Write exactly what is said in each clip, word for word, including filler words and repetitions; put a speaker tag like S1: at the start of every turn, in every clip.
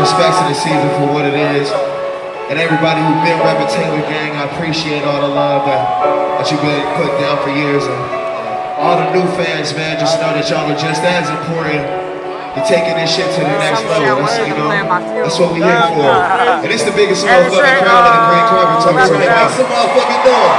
S1: respect to the season for what it is. And everybody who's been repping Taylor Gang, I appreciate all the love that, that you've been putting down for years. And all the new fans, man, just know that y'all are just as important. You're taking this shit to the next level. That's, you know, that's what we here for. And it's the biggest motherfucking crowd in the Green Clover Talk. So make some motherfucking noise.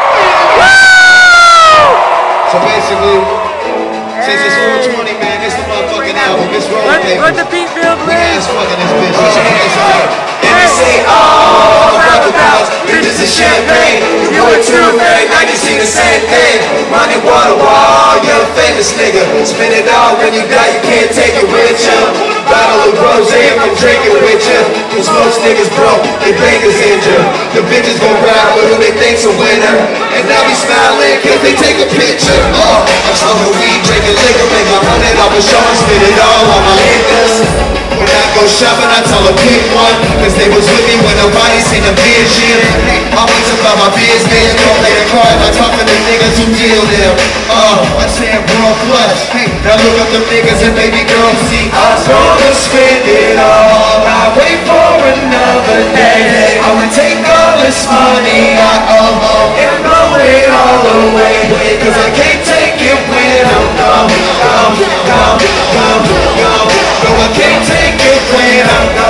S1: So basically, since it's four twenty, man, it's the motherfucking album. It's roll papers.
S2: Let the beat feel
S1: We ass fucking this bitch.
S2: Put
S1: your hands up.
S3: And they say, oh, brother bounce, bitches and champagne. You were too married, now you see the same thing. Money, water, wall, you're a famous nigga. Spend it all, when you die, you can't take it with you. Bottle of rose, I'm drinking with you. Cause most niggas broke, they bangers injured. The bitches gon' ride with who they think's a winner. And now we smiling cause they take a picture. Oh, I'm smoking weed, drinking liquor, make my hundred off a show and spend it all on my niggas. When I go shopping, I tell her pick one. Cause they was with me when nobody seen a vision. Always about my business, don't play the card. I talk to the niggas who deal them. Oh, I said bro flush. Now look up the niggas and baby girl see. I'm gonna spend it all.